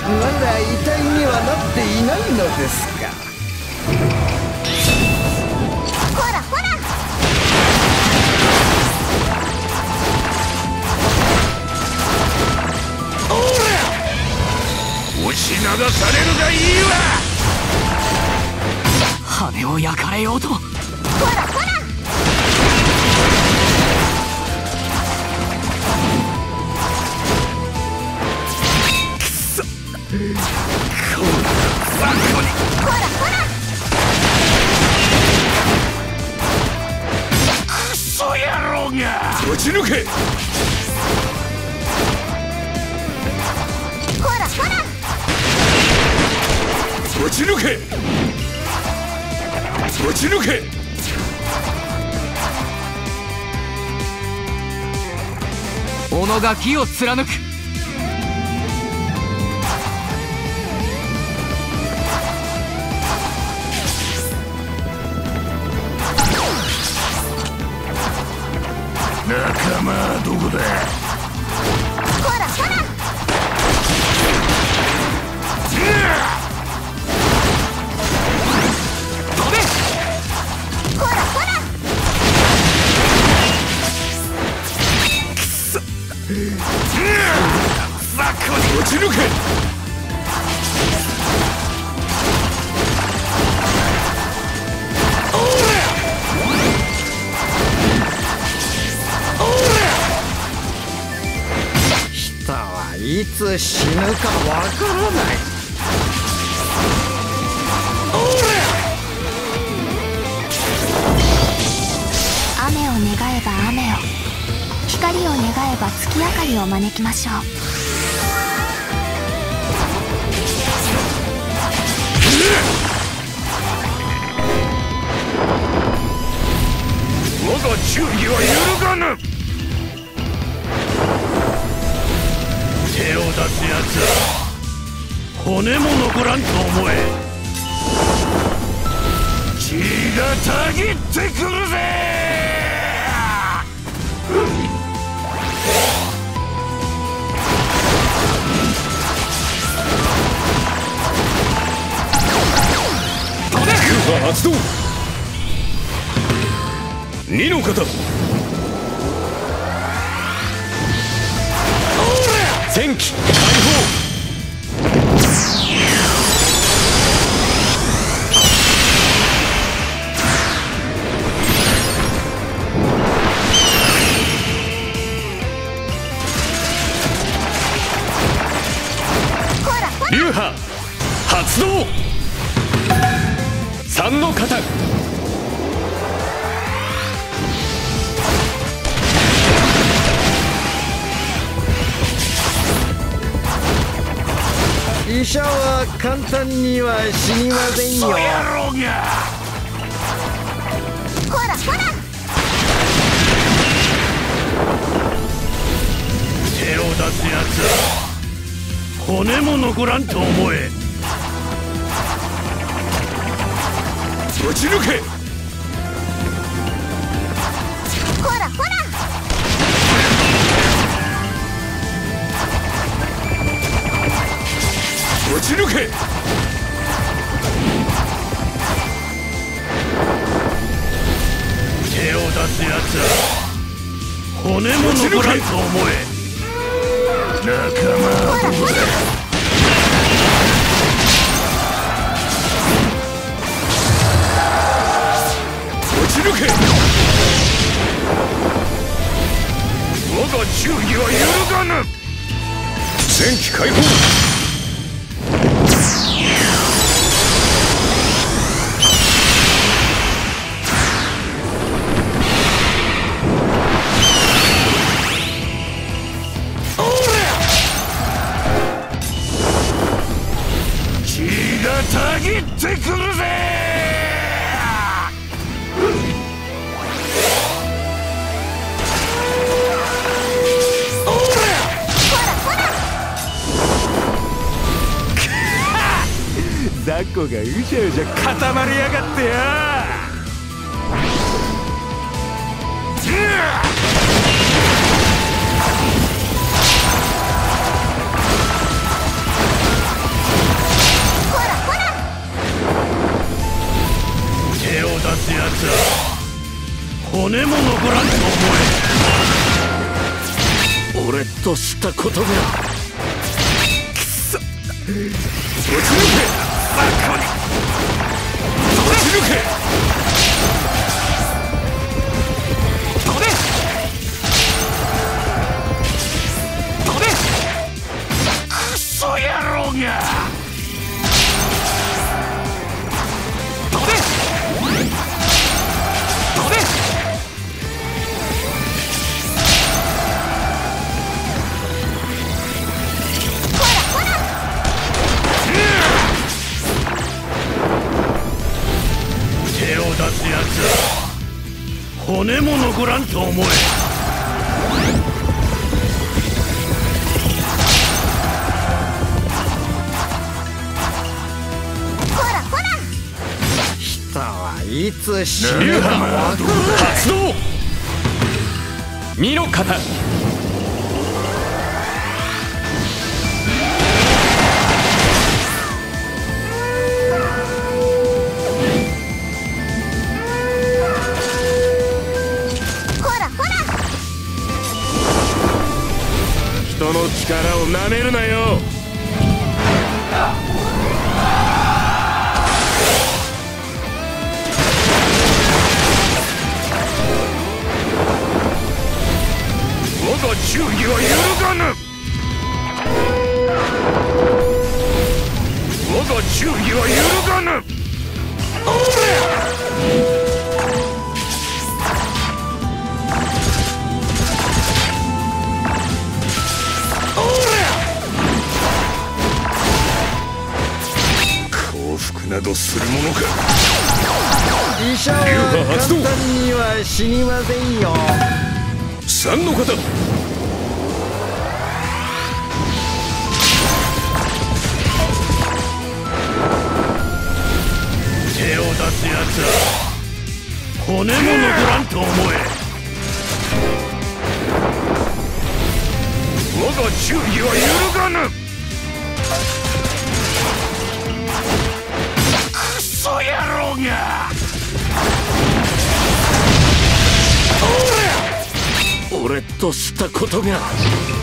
まだ遺体にはなっていないのですか。 ほらほら。 おら押し流されるがいいわ。 羽を焼かれようと。 ほらほら。ほらほら。 クソ野郎がぶち抜け。 ほらほら。 ぶち抜け。ぶち抜け。 己が義を貫く。 仲間はどこだ。 ほらほら。 飛べ。 ほらほら。 ぶち抜け。 人はいつ死ぬかわからない。 雨を願えば雨を、光を願えば月明かりを招きましょう。 我が忠義は揺るがぬ。手を出すやつは骨も残らんと思え。血がたぎってくるぜ。 流派発動。二の型。戦機解放。流派発動。三の型。 医者は簡単には死にませんよ。 クソ野郎がほらほら。 手を出すやつは骨も残らんと思え。 ぶち抜け。 ほらほら。 ぶち抜け。 手を出すやつは骨も残らんと思え。仲間はどこだ。 ぶち抜け。 我が忠義は揺るがぬ。 戦機解放。 血がたぎってくるぜ。雑魚がうじゃうじゃ固まりやがってや。 骨も残らんと思え。俺としたことがくそ。落ち抜けバカに。落ち抜け。飛べ飛べ。クソ野郎が。飛べ飛べ。手を出すやつは骨も残らんと思え。 人はいつ死ぬかわか発動。身の型。人の力をなめるなよ。我が忠義は揺るがぬ。我が忠義は揺るがぬ。おりゃ。降伏などするものか。 医者は簡単には死にませんよ。 三の方。 手を出すやつは骨も残らんと思え。我が忠義は揺るがぬ。クソ野郎が。おりゃ。俺としたことが